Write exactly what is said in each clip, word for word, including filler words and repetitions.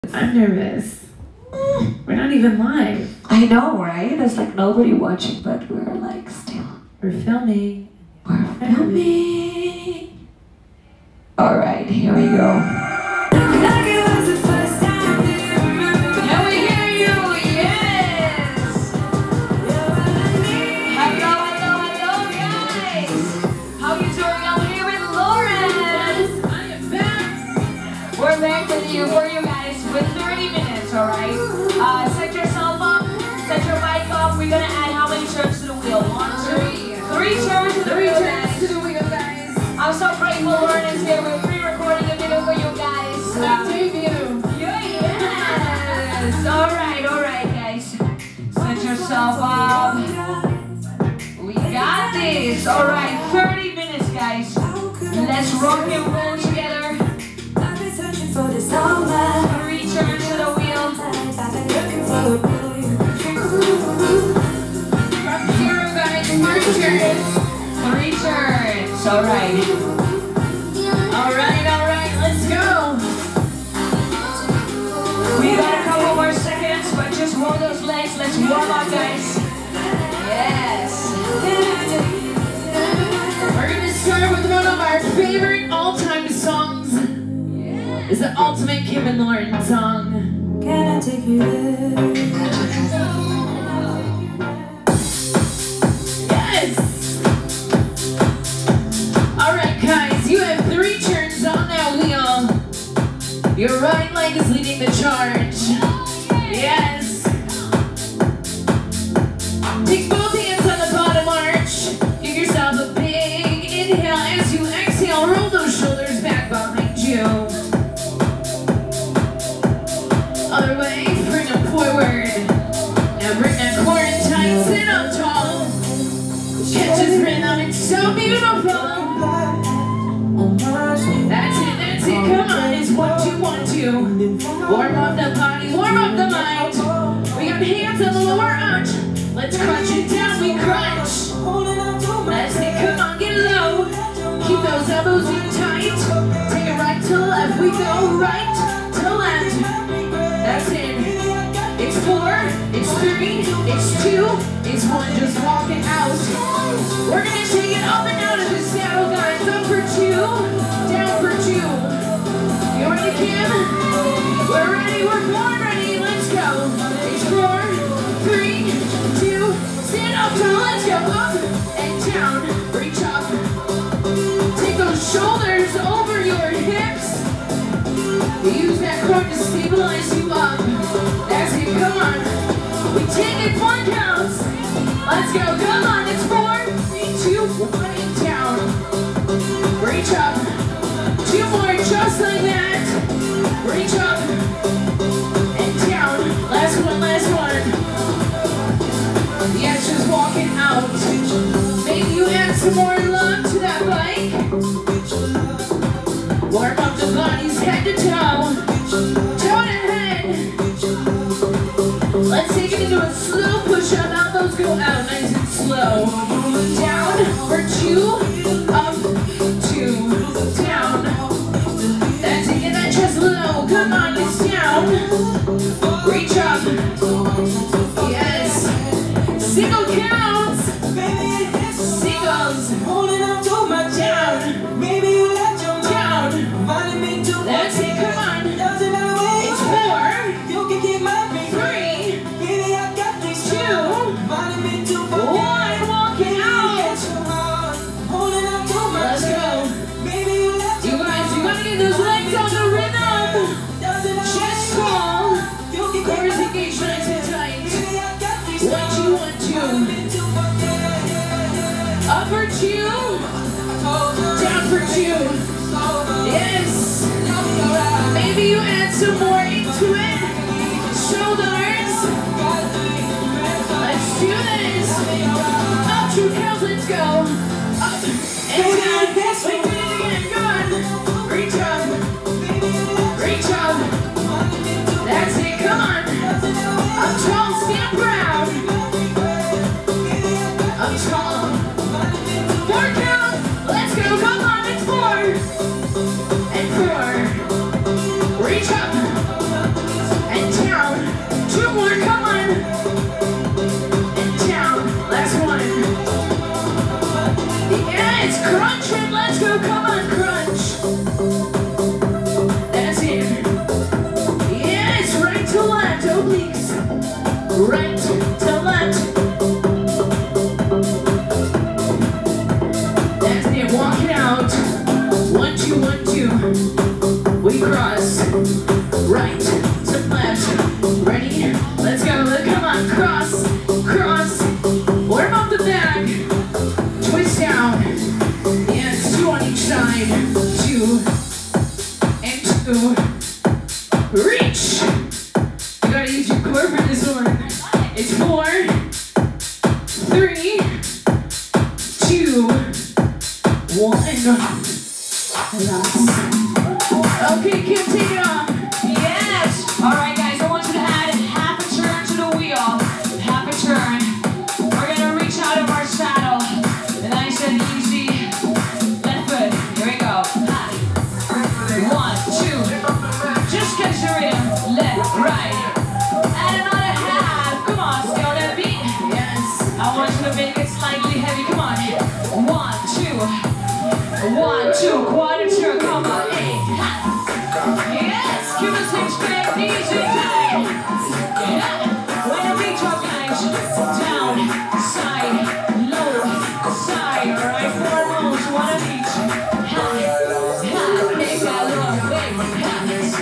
I'm nervous. We're not even live. I know, right? There's like nobody watching, but we're like still. We're filming. We're filming. All right, here we go. You for you guys with thirty minutes, all right? Uh, set yourself up, set your mic up. We're gonna add how many turns to the wheel? One, two, three turns to the Three wheel, turns guys. to the wheel, guys. I'm so grateful Lauren is here. We're pre-recording a video for you guys. Uh, debut. Yeah, yes. All right, all right, guys. Set yourself up. We got this. All right, thirty minutes, guys. Let's rock and roll together. Three turns to the wheel. From zero, guys, three turns. Three turns. All right. All right, all right, let's go. We got a couple more seconds, but just roll those legs. Let's warm up, guys. Yes. We're gonna start with one of our favorite all-time songs. It's the ultimate Kim and Lauren song. Can I take you there? Yes! Alright guys, you have three turns on that wheel. Your right leg is leading the charge. Yes! Take both hands on the bottom arch. Give yourself a big inhale as you exhale. Roll those shoulders back behind you. Other way, bring them forward. Now bring that core in tight, sit up tall. Catch his rhythm, it's so beautiful. That's it, that's it, come on, it's one, two, one, two. Warm up the body, warm up the mind. We got hands on the lower arch. Let's crunch it down, we crunch. That's it, come on, get low. Keep those elbows in tight. Take it right to left, we go right to left. That's it. It's four, it's three, it's two, it's one, just walk it out. We're gonna take it up and out of the saddle, guys. Up for two, down for two. You ready, Kim? We're ready, we're born ready, let's go. It's four, three, two, stand up tall, let's go. Up and down, reach up. Take those shoulders over your hips. Use that core to stabilize you up. That's it, come on. We take it one counts. Let's go, come on, it's four, three, two, one, and down. Reach up. Two more, just like that. Reach up. And down. Last one, last one. Yes, just walking out. Maybe you add some more love to that bike. Warm up the bodies head to toe. Toe to head. Let's take it into a slow push-up. Elbows go out nice and slow. Down for two. Up, two. Down. That's it. Get that chest low. Come on, it's down. Reach up. Yes. Single counts. Singles. Down. That's it, come on. It's four, three, two, one, walk it out. Let's go. You guys, you gotta get those legs on the rhythm. Chest tall, core engaged nice and tight. One, two, one, two. Up for two, down for two. Yes. Maybe you add some more into it. Shoulders. Let's do this. Up two counts, let's go. Up and down. Let's do it again. Go on. Reach up. Reach up. That's it. Come on. Up tall, stand proud. Up tall. Four count. Let's go. Come on. It's four. And four. Reach up. right to left. That's it, walk it out. One, two, one, two. We cross, right to left. Ready? Let's go, look, come on, cross, cross. Warm up the back, twist down. Yes, two on each side. Two, and two. Reach. You gotta use your core for this one. It's four, three, two, one. Last. Okay, Kim, take it off. Yes! Alright guys, I want you to add half a turn to the wheel. Half a turn. We're gonna reach out of our saddle. Nice and easy. Left foot. Here we go. Ha. One, two. Just catch the rhythm. Left, right. Add another half. Come on, stay on that beat. Yes. I want you to make it slightly heavy. Come on. One, two. One, two. Quarter turn. Come on. Eight. Ha. Yes, keep the six back, knees and tight. Yeah. When the beat drop, guys, down, side, low, side. Alright, four moves, one of each. Ha, ha, make that look big. Ha,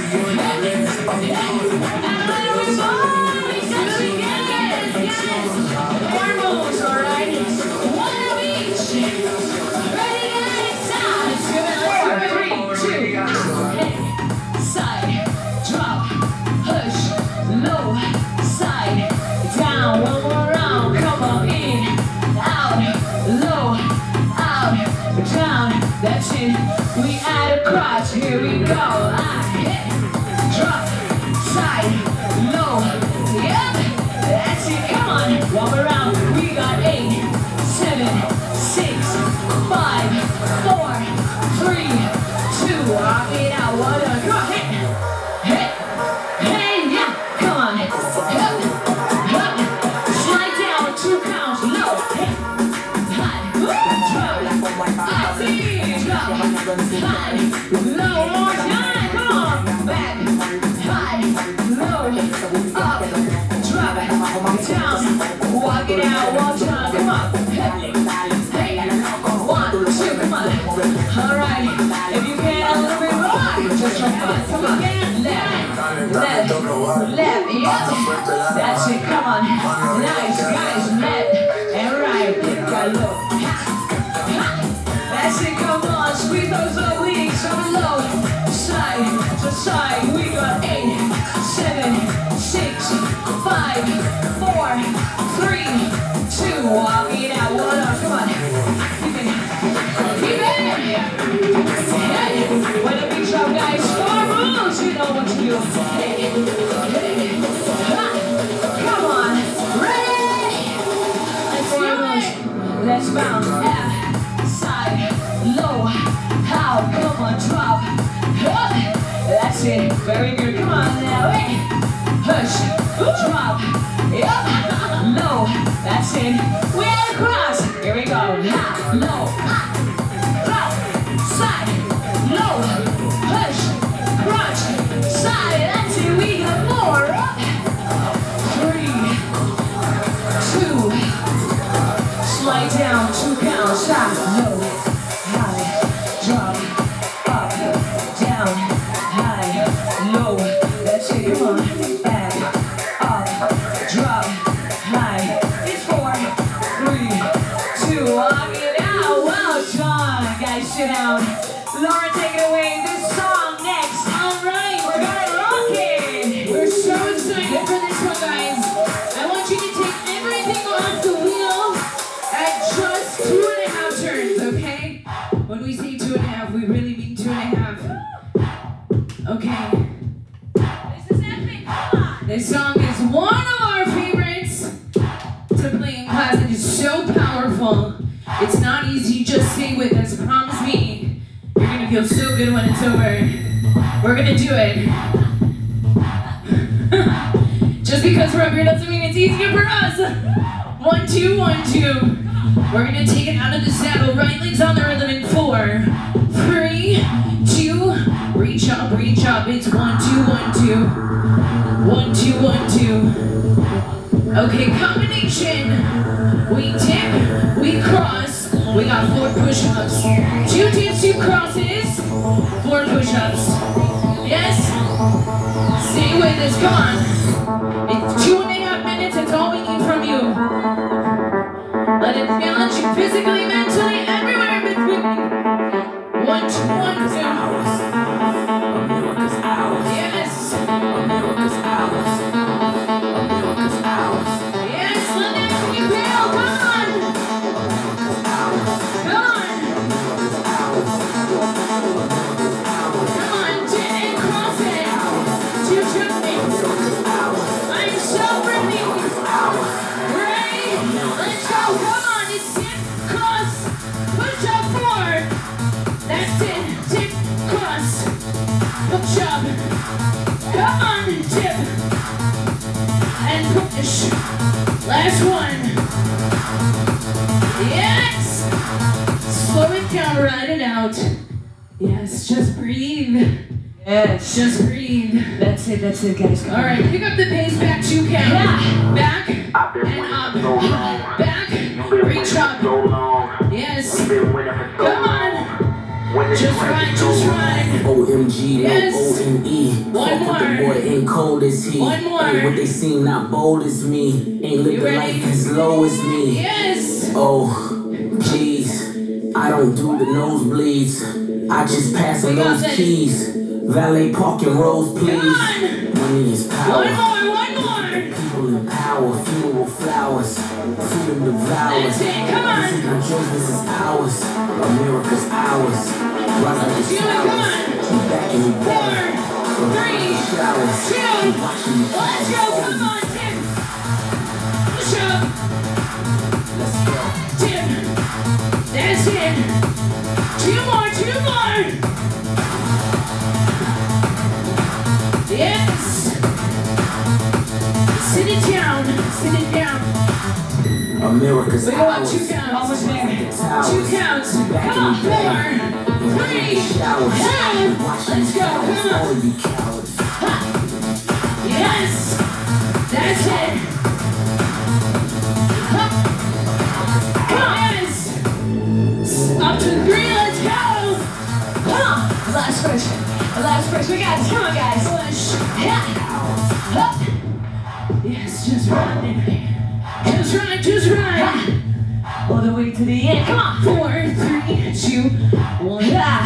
ha, and let it revolve. Yes, we get it. Yes. Four moves, alright. One of each. Ready, guys? Let's do it. Let's do it. Three, two, hey. Side, drop, push, low, side, down, one more round, come on, in, out, low, out, down, that's it, we add a cross, here we go, I hit, drop, side, low, yep, that's it, come on, one more round, we got eight, seven, six, five, four, three, two, rock it out, one, two, come on, hey, hey, hey, yeah, come on, hey, up, up, slide down, two counts, low, hey, high, drop, I see, drop, high, low, more time, come on, back, high, low, up, drop, down, walk it out, one time, come on, hey, hey, one, two, come on, alright, if you can a little bit more, just for fun, come on, left, left, left, yep, that's it, come on, nice, guys, left, and right, got a low, that's it, come on, squeeze those obliques, on the low, side to side, we got eight, seven, six, five, four, three, two, walk it out, one up, come on, keep it, keep it, hey, when the beat drop, guys, four moves, you know what to do, hey, hey, ha, come on, ready, let's do it, let's bounce, F, side, low, out, come on, drop, up, that's it, very good, come on now, hey, push, drop, yep, low, that's it, we had a cross, here we go, ha, low, ha, drop, side, low, push, crunch, side, that's it, we got more, up, three, two, slide down, two counts, ha, low, high, drop, up, down, high, low, that's it, come on, back, up, drop, high, it's four, three, two, walk it out, well done, guys, sit down, Lauren, take it away, this song next, alright, we're gonna rock it, We're so excited for this one, guys. I want you to take everything off the wheel at just two and a half turns, okay? When we say two and a half, we really mean two and a half. Okay. this is epic, come on, This song is one of our favorites to play in class. It is so powerful. It's not easy. Just stay with us. Promise me. You're going to feel so good when it's over. We're going to do it. Just because we're up here doesn't mean it's easier for us. One, two, one, two. We're going to take it out of the saddle. Right leg's on the rhythm in four, three, two, reach up, reach up. It's one, two, one, two. One, two, one, two. Okay, combination. We dip, we cross. We got four push-ups. Two dips, two crosses. Four push-ups. Yes? Stay with us, come on. It's two and a half minutes, that's all we need from you. Let it challenge you physically, mentally, everywhere in between. One, two, one, two. America's ours. Yes. America's ours. America's ours. Yes, let that be real, come on. Come on. Come on, dip and cross it. Two jumpings. I'm so ready. Ready? Let's go, come on. It's dip, cross, push up forward. That's it, dip, cross, push up. Come on, dip, and push. Last one. Yes. Slow it down, ride it out. Yes, just breathe. Yes. Just breathe. That's it, that's it, guys. Come All right, pick up the pace, back two count. Yeah. Back and up. Back, reach up. Yes. Come on. Just ride, just ride. O M G, Yes. no O M E. One Fuck with the more. boy, ain't cold as he. One more. Ain't what they seen, not bold as me. Ain't You lived a ready? life as low as me. Yes. Oh, jeez. I don't do the nosebleeds. I just pass on We got those this. keys. Valet parking rows, please. Come on. Money is power. One more, one more. People in power, funeral flowers, freedom devours. That's it, come on. This is not yours, this is ours. America's ours. Rise like Let's the do it, come towers. on. We back and we Four, back. three, Showers. two, We watching you let's go, flowers. come on, Tim. Push up, Let's go. Tim. That's it. Two more, two more. Yes. Sit it down, sit it down. America's We go up ours. two counts. Almost there. Two counts. Come on, four, three, Showers. two. We watching Let's you go, flowers. come on. All you cowards. Yes. That's it. Huh. Come on, yes. Up to three, let's go. Come on. Last push. Last push. We got it. Come on, guys. Push. Yeah. Up. Yes, just run it. Just run, just run. All the way to the end. Come on. Four, three, two, one. Yeah.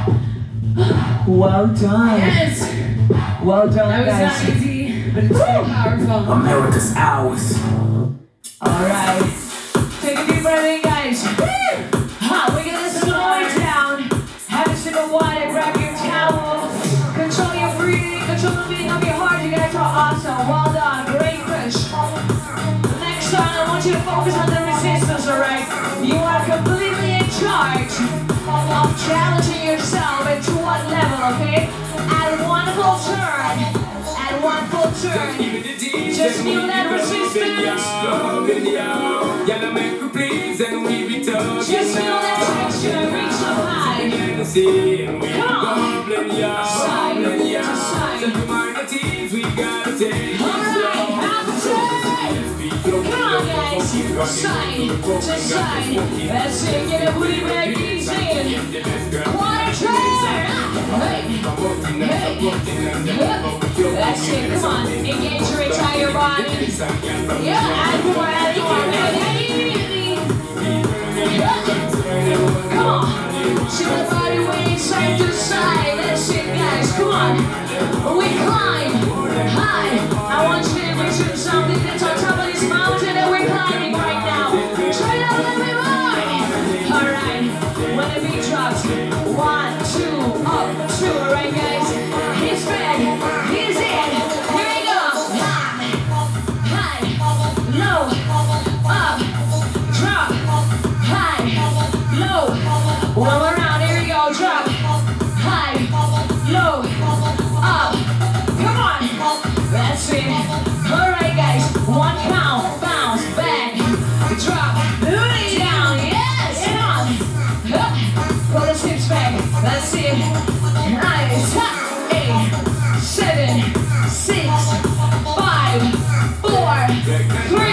Well done. Yes. Well done, That was guys. not easy, but it's very powerful. America's ours. All right. Take a deep breath in, guys. Ha, we're gonna slow it down. Have a sip of water, grab your towel. Control your breathing, control the beating of your heart. You guys are awesome. Well done. Great push. Next time, I want you to focus on the resistance, all right? You are completely in charge of challenging yourself and to what level, okay? At one full turn, at one full turn, just feel that resistance. Just feel that texture, reach up high. Come on. Side to side. Alright, half a turn. Come on, guys. Side to side. That's it, get a booty back easy. Quarter turn. Hey, hey, that's it, come on. Engage your entire body. Yeah, add more, add more, add more. Come on. Shift the body weight side to side. That's it, guys. Come on. We climb high. I want you to envision something that's on top of this mountain that we're climbing right now. Try it out a little bit more. All right. When the beat drops, one, two, up, two. All right, guys. He's fed. He's in. Here we go. High, high, low, up, drop, high, low. One more round. Here we go. Drop, high, low, up. Come on. That's it. All right, guys. One count. Bounce back. Drop. Lay down. Yes. Come on. Up. Pull the hips back. That's it. Nice. Eight, seven, six, five, four, three.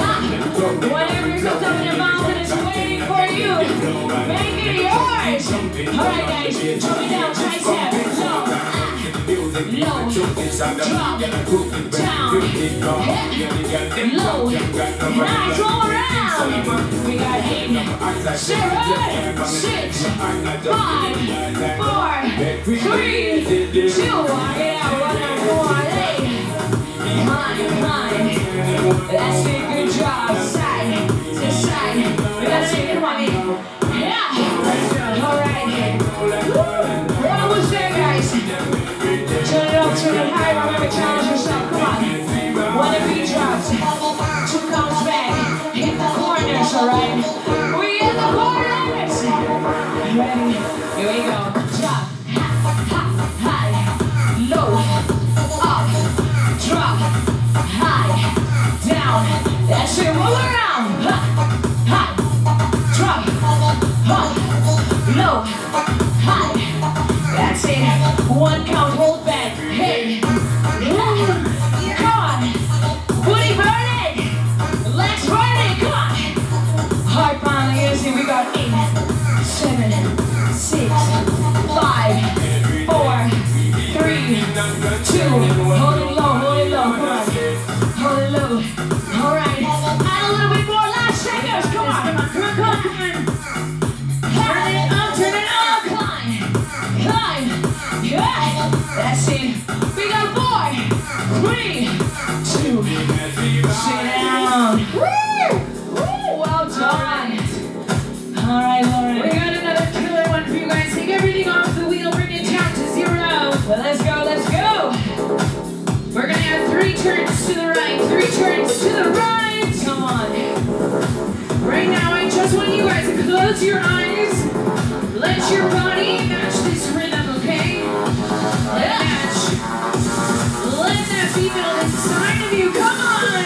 Whatever comes up in your mouth is waiting for you. Make it yours. Alright guys, drop it down, tricep, low, low, drop, down, hip, low, nice, all around. We got eight, seven, six, five, four, three, two, yeah, one more, eight, nine, nine. That's it, good job. Side to side. We gotta make it money. Yeah. Alright. We're almost there, guys. Turn it up, turn it high. Remember, challenge yourself. Come on. One of each drops. Two counts back. Hit the corners, alright? We hit the corners. Ready? Here we go. Drop. High. Low. Up. Drop. High. Down, that's it, roll around, high, high, drop, high, low, high, that's it, one count, hold back, hey, come on, booty burning, legs burning, come on, heart pounding, easy, we got eight, seven, six, five, four, three, two, hold it low, hold it low, come on. Hold it low. All right. Add a little bit more. Last shakers. Come on. Come on. Come on. Come on. Turn it up. Turn it up. Climb. Climb. Yeah. That's it. We got four, three, two. Sit down. Woo! Woo! Well done. All right, Lauren. We got another killer one for you guys. Take everything off the wheel. Bring it down to zero. Well, let's go. Let's go. We're gonna add three turns to the right, three turns to the right. Come on. Right now, I just want you guys to close your eyes. Let your body match this rhythm, okay? Let it match. Let that female inside of you. Come on.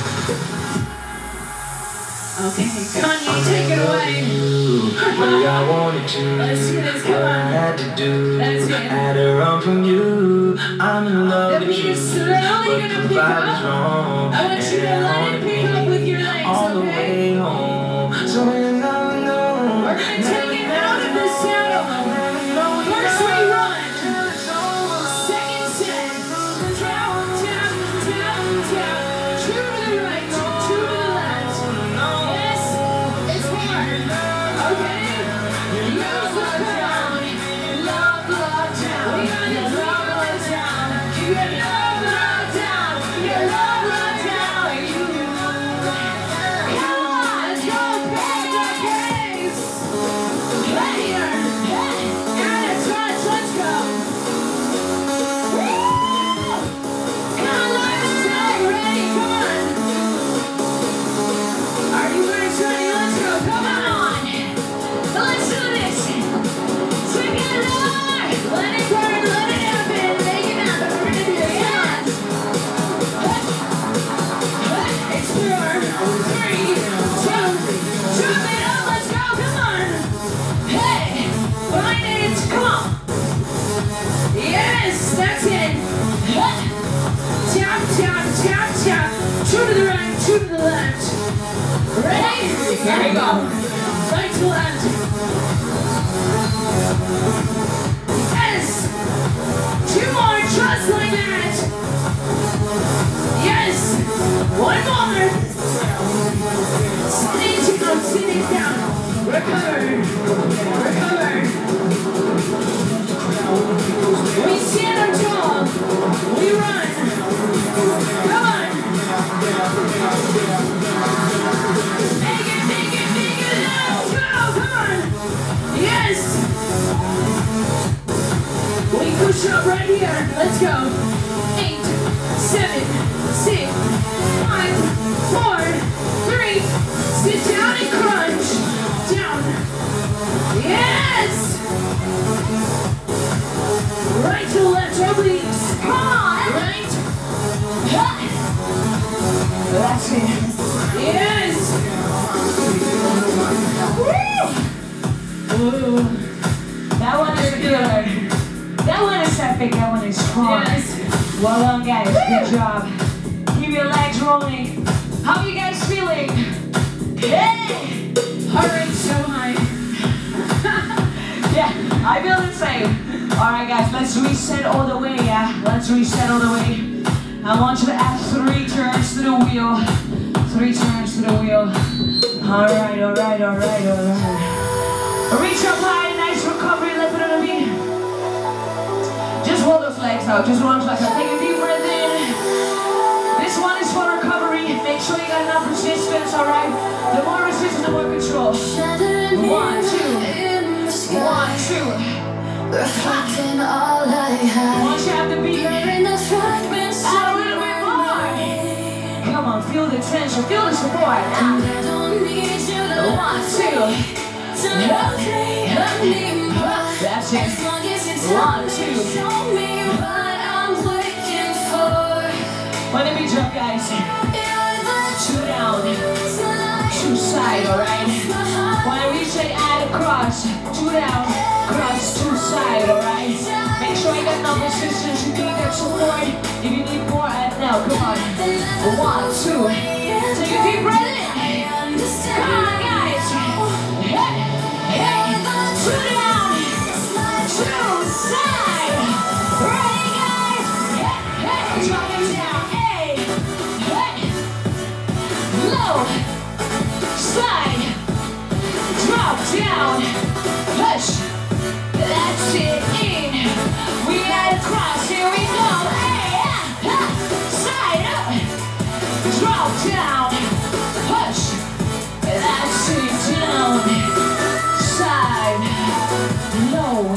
Okay, Kanye, take it away. Way I wanted to, Let's do this, come what I on. had to do, That's it. had to run from you. I'm in love The with beat you, is slowly but gonna the pick vibe up. is wrong. I want you to and let it on pick up with your legs, on the okay? way home. So you know, no, We're gonna take it out of the saddle. First we run. Second set. Tap, tap, tap, tap. Two to the right, two to the left. Yes, it's hard. Okay. Use the crown. Love, love down. We got this love, love down. You get love, love down. You get love, love down. You. Come on, let's go back to base. Later. And it's us, let's go. Woo! Come on, let's go. Ready? Come on. Are you guys ready? Let's go. Come on. Let's do this. Together. Let it burn. Let it happen. Make it happen. We're gonna do it. Come on. It's four, three, two, drop it up. Let's go. Come on. Hey, find it. Come on. Yes, that's it. Tap, tap, tap, tap. Two to the right, two to the left. Ready? Here we go. Right to left. Yes. Two more, just like that. Yes. One more. Sitting down, sitting down. Recover. Recover. We stand up tall. We run. Come on. Make it, make it, make it. Let's go. Come on. Yes. We push up right here. Let's go. Eight, seven, six, five, four, three. Sit down and crunch. Down. Yes. Right to left, obliques. Come on. Right. That's it. Yes. Woo. Woo. That one is good. That one is epic. That one is strong. Yes. Well done, guys. Good job. Keep your legs rolling. How you guys feeling? Let's reset all the way, yeah? Let's reset all the way. I want you to add three turns to the wheel. Three turns to the wheel. Alright, alright, alright, alright. Reach up high, nice recovery, lift it on the beat. Just roll those legs out, just roll those legs out. Take a deep breath in. This one is for recovery. Make sure you got enough resistance, alright? The more resistance, the more control. One, two. One, two. Reflecting all I have. Once you have the beat, in the fragments add a little bit more. Come on, feel the tension, feel the support. I don't need you to One, two. to love me anymore. That's As it. long as you One, tell me, two. show me what I'm looking for. When the beat drop, guys. You're the Two down, truth. two side, alright? When we say add across, two down, cross, two side, alright? Make sure you got enough resistance, you need that support. If you need more, add now, come on. One, two, take a deep breath in. Come on, guys. Hey, hey, two down, two side. Ready, guys? Hey, hey, drop it down. Hey, hey, low, side, drop down, push. That's it, in. We add across, here we go. Hey, ah, ah, side up, drop down, push. That's it, down, side, low,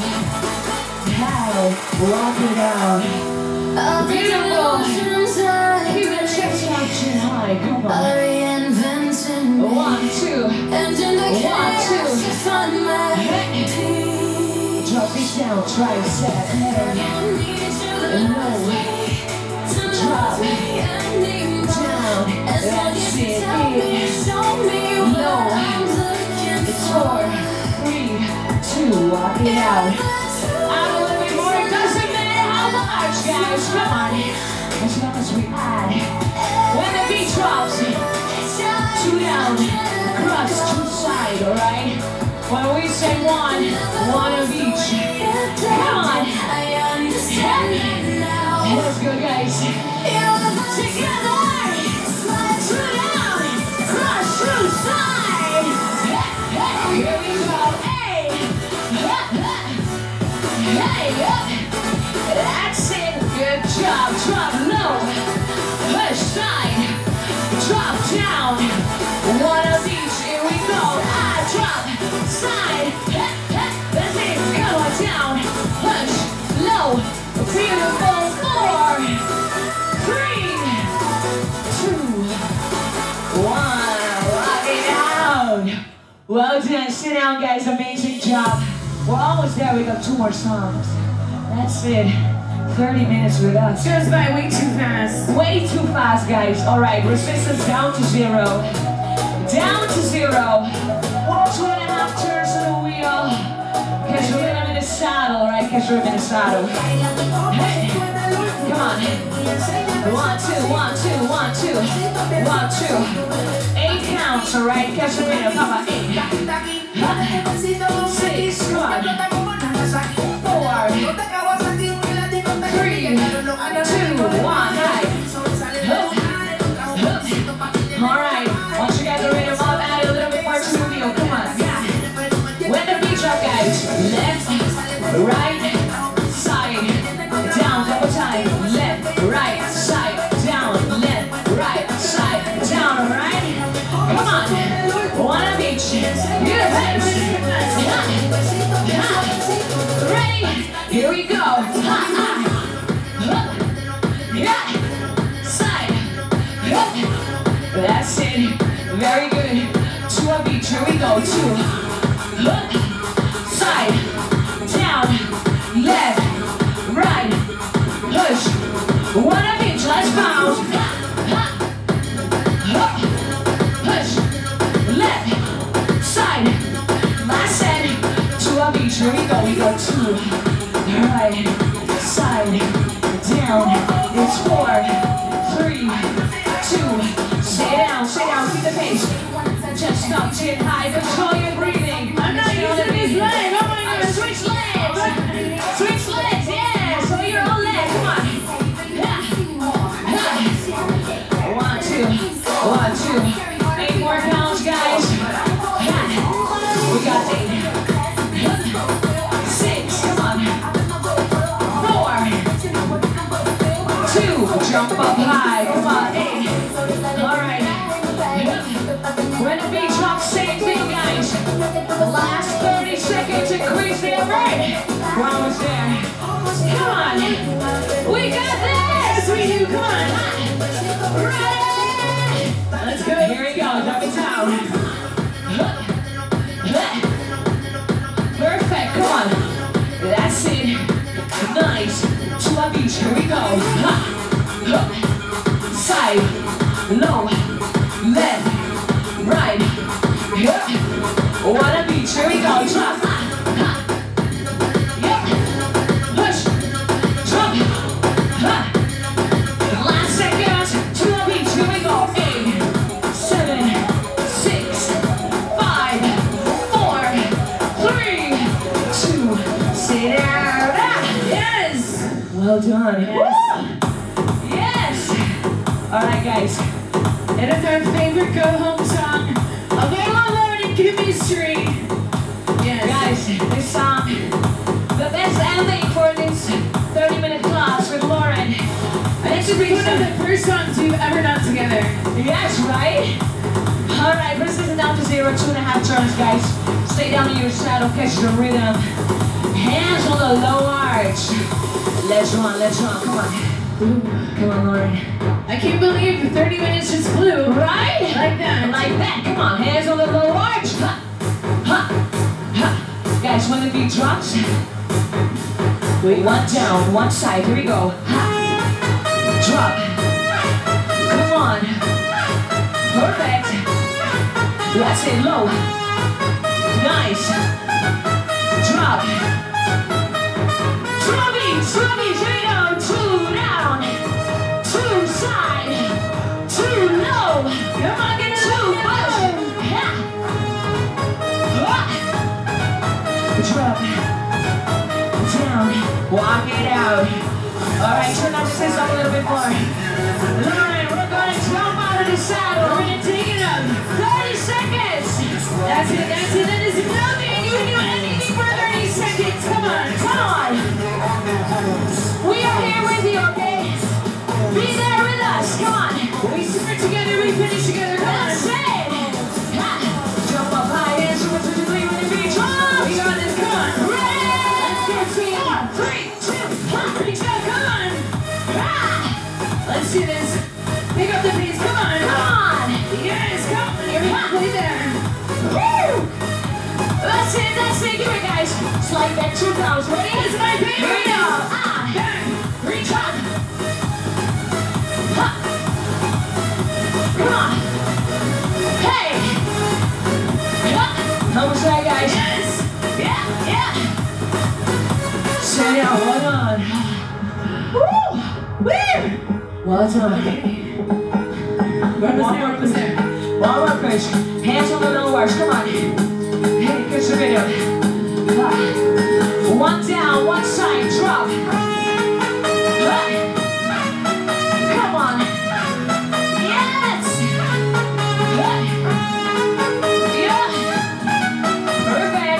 high, walk it out. Beautiful. Keep the chest out chin high, come on. Reinventing me. One, two, And in the one, chaos, two. you find my Hey. peace. Drop it down, try a set. I don't need you to love me, to love me anymore. Down, As long that's as you it, tell me, in. show me what Low. I'm looking It's for. four, three, two, walk it out. Add a little bit more, it doesn't matter how much, guys, come on. As long as we add. When the beat drops, two down, cross, two side, alright? When we say one, one of each. Come on. I understand now. Let's go, guys. Together. Two down, cross, two side. Here we go. Hey. Hey, up. That's it. Good job. Drop low. Push side. Drop down. One of each. Here we go. I drop side. That's it. Go down. Push low. Beautiful. Four, three, two, one. Rock it out. Well done. Sit down, guys. Amazing job. We're almost there. We got two more songs. That's it. thirty minutes with us. Goes by way too fast. Way too fast, guys. All right, resistance down to zero. Down to zero. Two and a half turns to the wheel. Catch your rhythm in the saddle, all right? Catch your rhythm in the saddle. Hey, come on. One, two, one, two, one, two, one, two. Eight counts, all right? Catch your rhythm. How about eight? Six, come on. Four, three, two, one, right. All right, once you got the rhythm up, add a little bit more to the wheel. Come on. When the beat drop, guys, left, right, side, down, double time. Left, right, side, down, left, right, side, down. All right. Come on. One of each. Beautiful. Ready? Here we go. Ha, ha. Yeah. Side. That's it. Very good. Two of each. Here we go. Two. Side. Down. Left. Right. Push. One of each. Let's bounce. Push. Left. Side. I said two of each. Here we go. We go two. Right. Side. Down. It's four. Three. Two. Stay down. Stay down. Keep the pace. Just stop. Chin high. Control your breathing. I'm not using this leg. Oh my God. Switch legs. Switch legs. Yeah. reach there, right? We're almost there. Come on. We got this. Yes, we do. Come on. Ready? Let's go. Here we go. Drop it down. Perfect. Come on. That's it. Nice. To our beach. Here we go. Ha. Ha. Side. Low. Left. Right. Yeah. What a beach. Here we go. Drop. Ha. Ha. Yep. Push. Jump. Ha. Last second. To our beach. Here we go. Eight. Seven. Six. Five. Four. Three. Two. Sit down. Ah. Yes. Well done. Yes. Yes. All right, guys. And it's our favorite go-home song of all Lauren and chemistry. Yes. Guys, this song, the best ending for this thirty minute class with Lauren. And it should be one of the first songs we've ever done together. Yes, right? Alright, let's listen down to zero, two and a half turns, guys. Stay down in your saddle, catch the rhythm. Hands on the low arch. Let's run, let's run, come on. Come on, Lauren. I can't believe thirty minutes just flew. Right? Like that. Like that, come on, hands on the low arch. Ha, ha, ha. Guys, when the beat drops, wait, one down, one side, here we go. Ha, drop. Come on. Perfect. That's it, low. Nice. Drop. Drummies, drummies, here we go. Two down, two side, two low. Come on, get it two push. Ha. Ha. Drop. Down. Walk it out. Alright, turn up this up a little bit more. Lauren, we're gonna jump out of the saddle. We're gonna take it up. thirty seconds. That's it, that's it. That is nothing. You can do anything for thirty seconds. Come on. Come on. We are here with you, okay? Be there with us. Come on. We start together, we finish together. Come on. That's it. Ha. Jump up high, hands to one, two, three, when the beat drops. We got this. Come on. Ready? Let's go, team. Four, three, two, one. Reach out. Come on. Ah. Let's do this. Pick up the pace. Come on. Come on. Yes, come on. You're halfway there. Woo. That's it, that's it. Give it, guys. Slide back two pounds. Ready? This is my Here we favorite. go. Ah. Back. Reach Ha. up. Ha. Come on. Hey. Ha. How was that, guys? Yes. Yeah, yeah. Sit down, well done. Woo. Woo. Well done. We're almost there, we're almost there. One more push. Hands on the low arch. Come on. Hey, catch the rhythm. Ah. One down, one side. Drop. Ah. Come on. Yes. Yeah. Yeah. Perfect.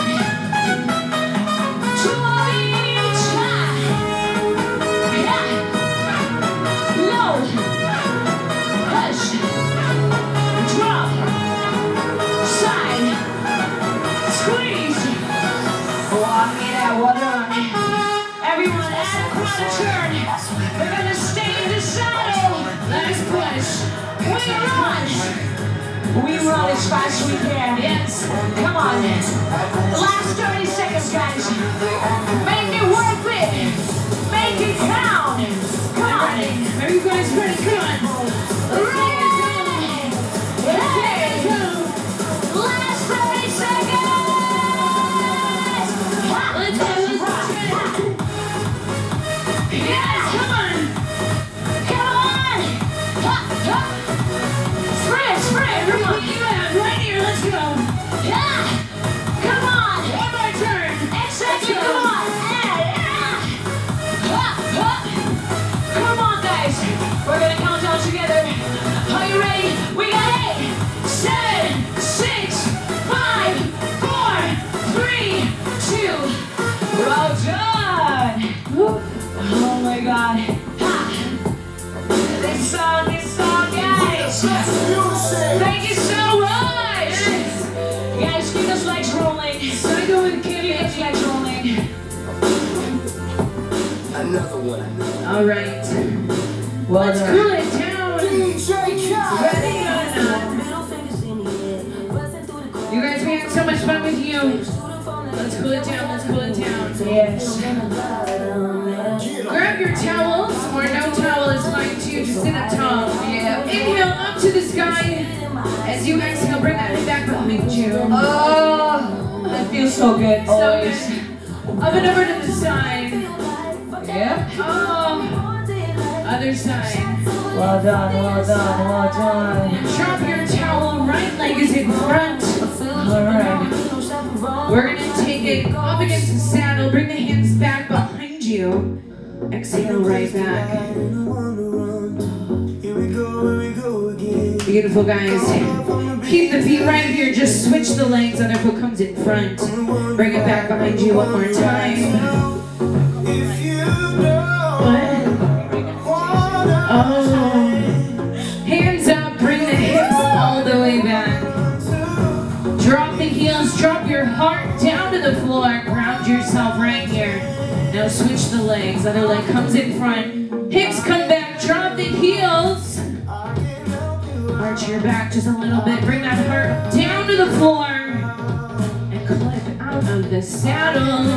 Two of each. Ah. Yeah. Low. Push. Drop. Side. Squeeze. Walk it out. Well done. Everyone add a quarter turn. We're gonna stay in the saddle. Nice push. We run. We run as fast as we can. Yes. Come on. Last thirty seconds, guys. Make it worth it. Make it count. Come on. Everybody's ready. Come on. Ready. Hey. Last thirty seconds. Let's go, let's go. Yes, come on. Come on. Ha, ha. Sprint, sprint. Come on. Everything you have right here. Let's go. Yeah. Come on. One more turn. Exactly. Let's go. Come on. Hey, yeah. Ha, ha. Come on, guys. We're gonna count down together. Are you ready? We got eight, seven, six, five, four, three, two. Well done. Oh my God. Ha. This song, this song, guys. Thank you so much. Guys, keep those legs rolling. So I go with Kimmy. Keep those legs rolling. All right. Well Let's done. cool it down. Ready or not. You guys, we had so much fun with you. Let's cool it down. Let's cool it down. Yes. Grab your towels, or no towel is fine too. Just sit up tall. Yeah. Inhale up to the sky. As you exhale, bring that head back behind you. Oh, that feels so good. So Always. good. Up and over to the side. Yeah. Oh. Other side. Well done, well done, well done. Drop your towel. Right leg is in front. Alright. We're gonna take it up against the saddle. Bring the hands back behind you. Exhale right back. Beautiful, guys. Keep the feet right here. Just switch the legs. Other foot comes in front. Bring it back behind you one more time. Oh. Hands up. Bring the hips all the way back. Drop the heels. Drop your heart down to the floor. Ground yourself right here. Now switch the legs. Other leg comes in front. Hips come back. Drop the heels. Arch your back just a little bit. Bring that heart down to the floor. And clip out of the saddle.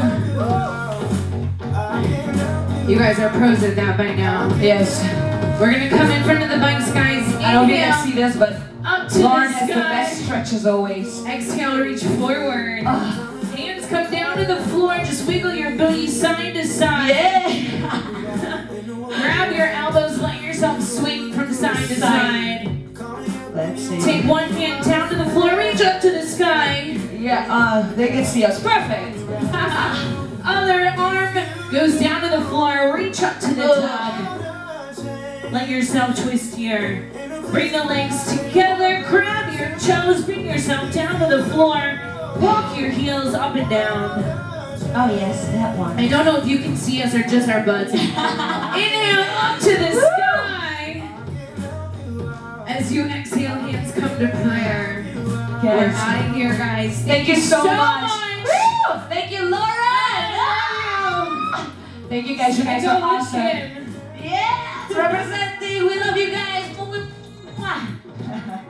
You guys are pros at that by now. Yes. We're going to come in front of the bikes, guys. I don't think I Inhale, see this, but up to Lauren the has the best sky. stretches always. Exhale, reach forward. Hands come down to the floor. Just wiggle your booty side to side. Yeah. Grab your elbows. Let yourself swing from side to side. Let's see. Take one hand down to the floor. Reach up to the sky. Yeah, uh, they can see us. Perfect. Other arm goes down to the floor. Reach up to the top. Let yourself twist here. Bring the legs together. Grab your toes. Bring yourself down to the floor. Walk your heels up and down. Oh yes, that one. I don't know if you can see us or just our butts. Inhale up to the sky. As you exhale, hands come to prayer. We're Yes. out of here, guys. Thank you so, much. much. Woo! Thank you, Lauren. Thank you guys. You guys are awesome. Kim. Yes, representing. We love you guys.